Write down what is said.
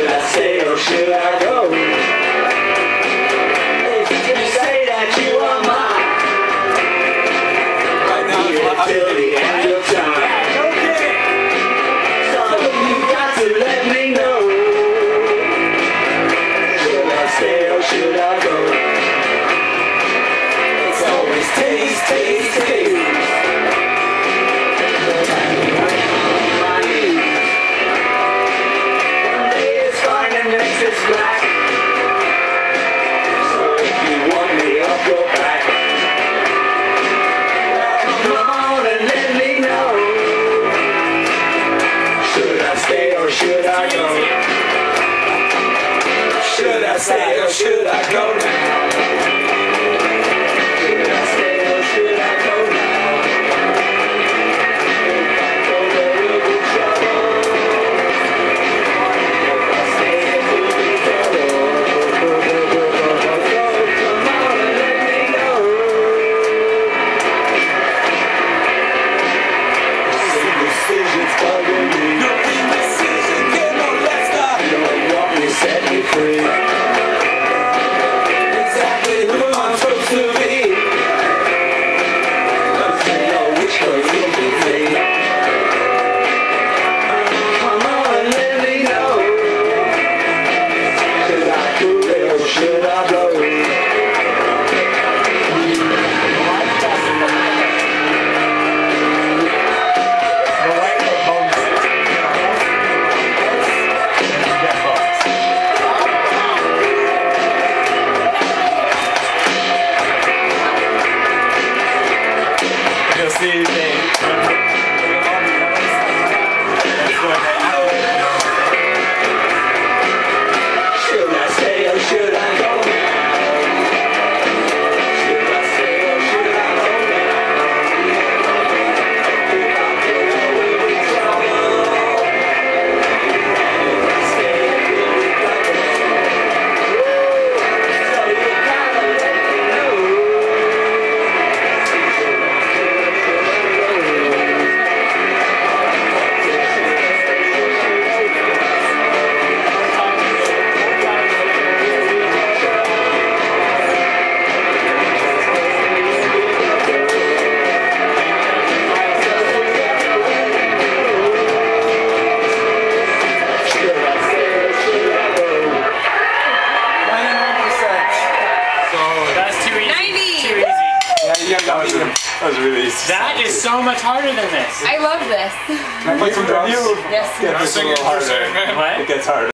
Should I stay or should I go? If you say that you are mine, I'll be here till the end of time. So you got to let me know. Should I stay or should I go? It's always taste, taste, taste. It's black. So if you want me, I'll go back. Come on and let me know. Should I stay or should I go? Should I stay or should I go now? Should I stay or should I go now? Exactly who I'm supposed to be. Doesn't know which way you'll be free. Come on and let me know. Should I do it or should I blow? See anything. Should I stay or should I go now? Should I stay or should I go now? If I go, there will be trouble. If I stay, there will be trouble. So you gotta let me know. That was really easy. That is so much harder than this. I love this. Can I play some drums? Yes. Yeah, this is a little harder. What? It gets harder.